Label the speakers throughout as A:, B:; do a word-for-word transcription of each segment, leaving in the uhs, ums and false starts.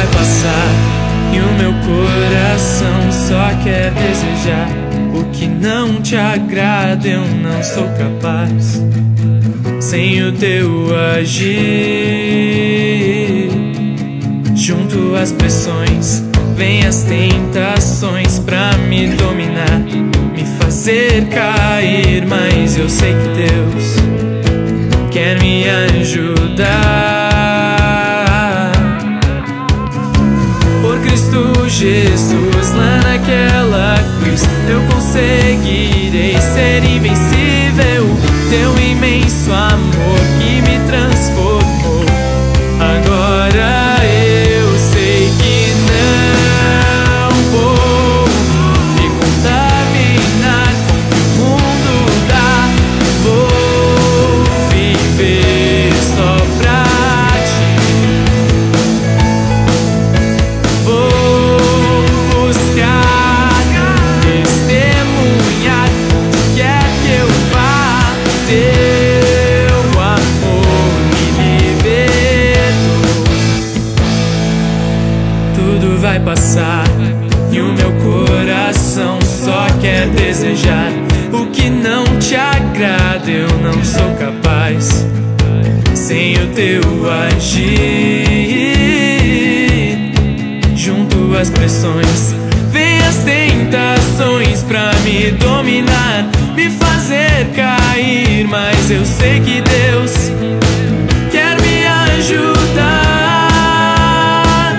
A: vai passar e o meu coração só quer desejar o que não te agrada. Eu não sou capaz sem o teu agir. Junto às pressões, vem as tentações pra me dominar, me fazer cair, mas eu sei que Deus quer me ajudar. Por Cristo Jesus, lá naquela cruz, eu conseguirei ser invencível. Teu imenso amor que me transformou, agora eu sei que não vou me contaminar com o que o mundo dá. Vou viver só pra ti. Vou buscar testemunhar onde quer que eu vá. Teu amor me libertou. Tudo vai passar e o meu coração só quer desejar o que não te agrada. Eu não sou capaz sem o teu agir. Junto às pressões, vem as tentações pra me dominar, me fazer cair, mas eu sei que Deus quer me ajudar.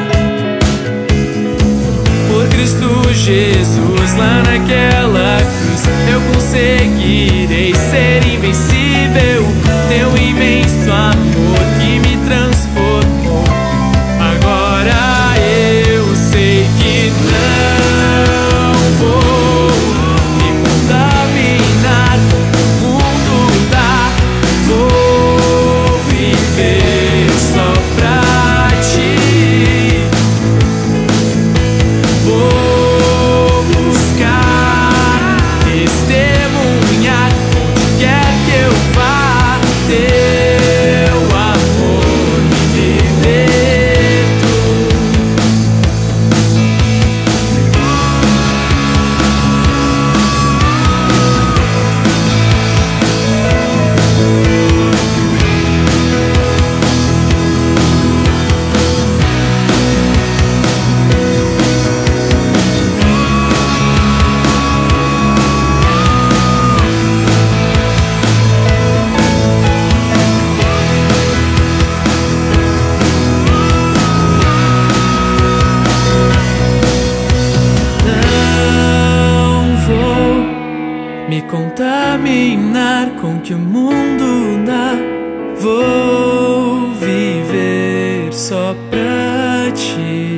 A: Por Cristo Jesus, lá naquela cruz, eu conseguirei ser invencível. Teu imenso amor que me transformou, agora eu sei que não vou me contaminar com o que o mundo dá. Vou viver só pra ti. Vou buscar testemunhar onde quer que eu vá. Teu amor me libertou. Me contaminar com o que o mundo dá. Vou viver só pra ti.